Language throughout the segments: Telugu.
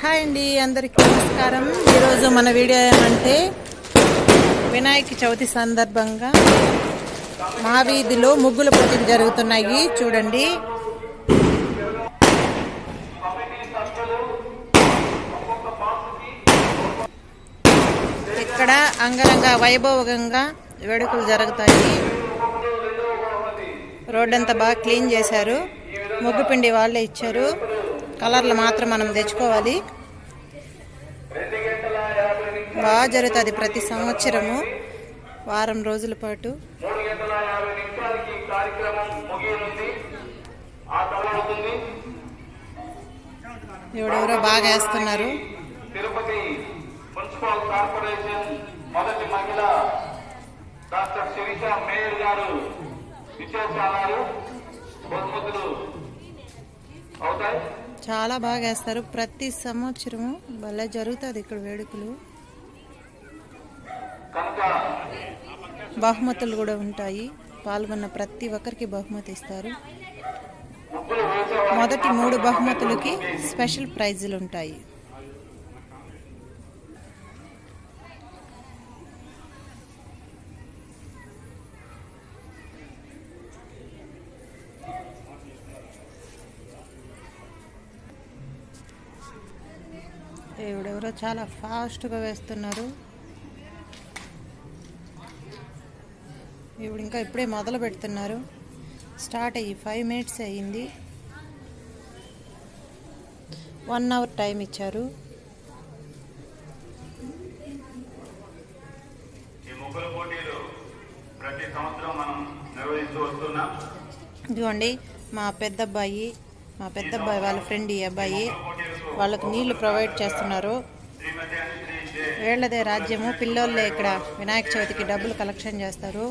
హాయ్ అండి, అందరికీ నమస్కారం. ఈరోజు మన వీడియో ఏమంటే వినాయక చవితి సందర్భంగా మా వీధిలో ముగ్గుల పోటీలు జరుగుతున్నాయి. చూడండి, ఇక్కడ అంగరంగ వైభవంగా వేడుకలు జరుగుతాయి. రోడ్డంతా బాగా క్లీన్ చేశారు. ముగ్గు పిండి వాళ్ళే ఇచ్చారు. కలర్లు మాత్రం మనం తెచ్చుకోవాలి. బాగా జరుగుతుంది ప్రతి సంవత్సరము, వారం రోజుల పాటు. ఎవరెవరో బాగా వేస్తున్నారు. తిరుపతి మున్సిపల్ కార్పొరేషన్ మొదటి మహిళ డాక్టర్ శిరీష మేయర్ గారు విశేషాలు బహుమతులు అవుతాయి. చాలా బాగా వేస్తారు. ప్రతి సంవత్సరము భలే జరుగుతుంది ఇక్కడ వేడుకలు. బహుమతులు కూడా ఉంటాయి. పాల్గొన్న ప్రతి ఒక్కరికి బహుమతి ఇస్తారు. మొదటి 3 బహుమతులకి స్పెషల్ ప్రైజులు ఉంటాయి. ఎవరెవరో చాలా ఫాస్ట్గా వేస్తున్నారు. ఇప్పుడు ఇంకా ఇప్పుడే మొదలు పెడుతున్నారు. స్టార్ట్ అయ్యి 5 మినిట్స్ అయ్యింది. 1 అవర్ టైం ఇచ్చారు. ఇదిగోండి, మా పెద్దబ్బాయి వాళ్ళ ఫ్రెండ్, ఈ అబ్బాయి వాళ్ళకు నీళ్లు ప్రొవైడ్ చేస్తున్నారు. వీళ్ళదే రాజ్యము. పిల్లోళ్ళే ఇక్కడ వినాయక చవితికి డబ్బులు కలెక్షన్ చేస్తారు.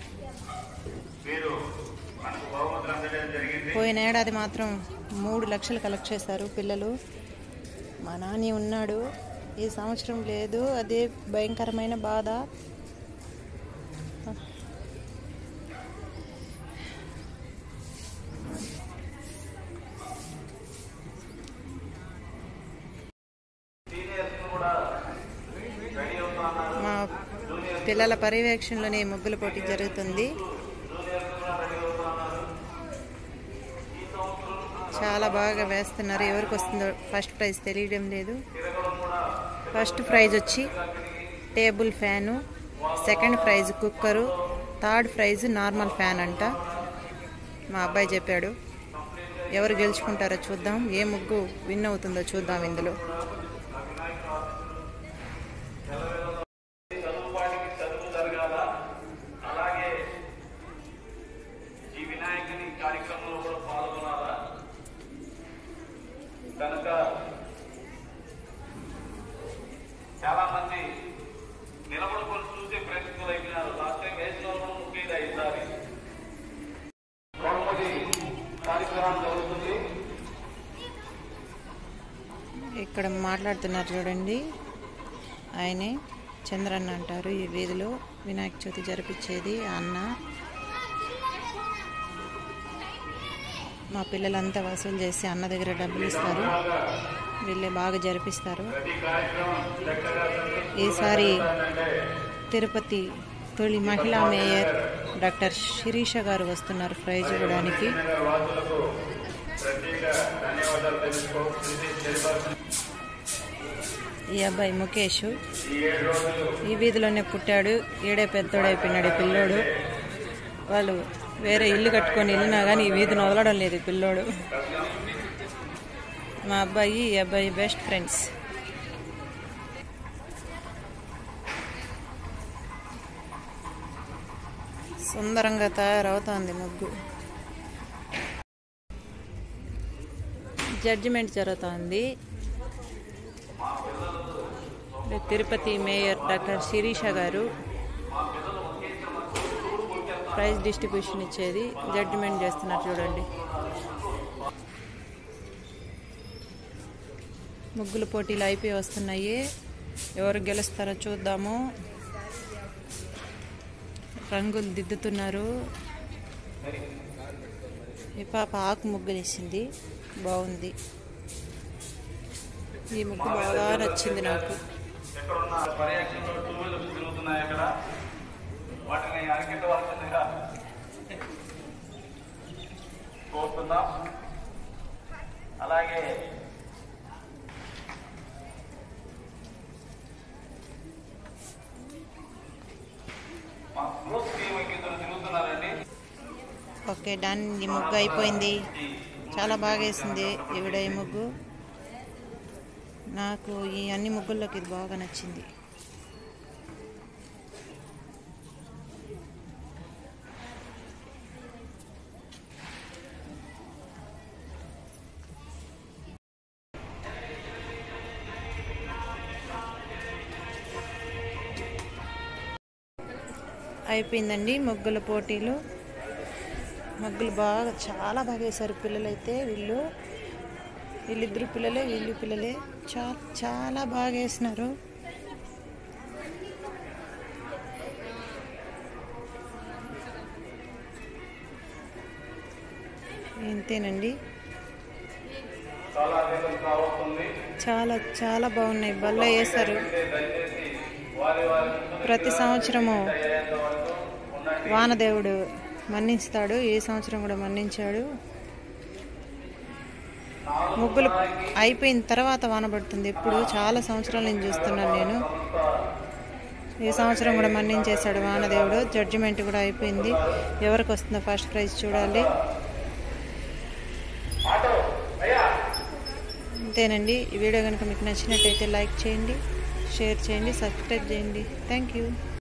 పోయిన ఏడాది మాత్రం 3 లక్షలు కలెక్ట్ చేశారు పిల్లలు. మా నాని ఉన్నాడు, ఈ సంవత్సరం లేదు. అదే భయంకరమైన బాధ. మా పిల్లల పర్యవేక్షణలోనే ముగ్గుల పోటీ జరుగుతుంది. చాలా బాగా వేస్తున్నారు. ఎవరికి వస్తుందో ఫస్ట్ ప్రైజ్ తెలియడం లేదు. ఫస్ట్ ప్రైజ్ వచ్చి table fan, second prize cooker, third prize normal fan అంట. మా అబ్బాయి చెప్పాడు. ఎవరు గెలుచుకుంటారో చూద్దాం. ఏ ముగ్గు విన్ అవుతుందో చూద్దాం. ఇందులో చాలా మంది నిలబడుకొని చూసే ప్రయత్నాలు అయినారు. లాస్ట్ టైం వేసిన ముఖ్యంగా ఈసారి బహుమతి కార్యక్రమం జరుగుతుంది. ఇక్కడ మాట్లాడుతున్నారు చూడండి, ఆయనే చంద్రన్న అంటారు. ఈ వీధిలో వినాయక చవితి జరిపించేది అన్న. మా పిల్లలంతా వసూలు చేసి అన్న దగ్గర డబ్బులు ఇస్తారు. వీళ్ళే బాగా జరిపిస్తారు. ఈసారి తిరుపతి తొలి మహిళా మేయర్ డాక్టర్ శిరీష గారు వస్తున్నారు ప్రైజ్ ఇవ్వడానికి. ఈ అబ్బాయి ముఖేష్ ఈ వీధిలోనే పుట్టాడు. ఈడే పెద్దోడైపోయినాడు పిల్లోడు. వాళ్ళు వేరే ఇల్లు కట్టుకొని వెళ్ళినా కానీ ఈ వీధిని వదలడం లేదు పిల్లోడు. మా అబ్బాయి ఈ అబ్బాయి బెస్ట్ ఫ్రెండ్స్. సుందరంగా తయారవుతోంది ముగ్గు. జడ్జిమెంట్ జరుగుతోంది. తిరుపతి మేయర్ డాక్టర్ శిరీష గారు ప్రైజ్ డిస్ట్రిబ్యూషన్ ఇచ్చేది. జడ్జిమెంట్ చేస్తున్నారు చూడండి. ముగ్గుల పోటీలు అయిపోయి వస్తున్నాయి. ఎవరు గెలుస్తారో చూద్దాము. రంగులు దిద్దుతున్నారు. ఈ పాప ఆకు ముగ్గులేసింది, బాగుంది. ఈ ముగ్గు బాగా నచ్చింది నాకు. ఎక్కడ ఉన్న పర్యాక్షన్లో 2 వీలర్స్ తిరుగుతున్నాయి అక్కడ, వాటిని అరికెట్టవలసిందిగా కోరుతున్నాం. అలాగే మా గ్రూప్ టీం ఇద్దరు తిరుగుతున్నారండి. Okay, done. ఈ ముగ్గు అయిపోయింది. చాలా బాగా వేసింది ఈవిడ ఈ ముగ్గు. నాకు ఈ అన్ని ముగ్గుల్లోకి ఇది బాగా నచ్చింది. అయిపోయిందండి ముగ్గుల పోటీలు. ముగ్గులు చాలా బాగా వేశారు పిల్లలైతే. వీళ్ళిద్దరు పిల్లలే, వీళ్ళు పిల్లలే. చాలా బాగా వేసినారు. ఇంతేనండి. చాలా బాగున్నాయి. బల్ల వేశారు. ప్రతి సంవత్సరము వానదేవుడు మన్నిస్తాడు. ఈ సంవత్సరం కూడా మన్నించాడు. ముగ్గులు అయిపోయిన తర్వాత వాన పడుతుంది. ఇప్పుడు చాలా సంవత్సరాల నుంచి చూస్తున్నాను నేను. ఈ సంవత్సరం కూడా మన్నించేశాడు వానదేవుడు. జడ్జిమెంట్ కూడా అయిపోయింది. ఎవరికి వస్తుందో ఫస్ట్ ప్రైజ్ చూడాలి. అంతేనండి. ఈ వీడియో కనుక మీకు నచ్చినట్టయితే లైక్ చేయండి, షేర్ చేయండి, సబ్స్క్రైబ్ చేయండి. Thank you.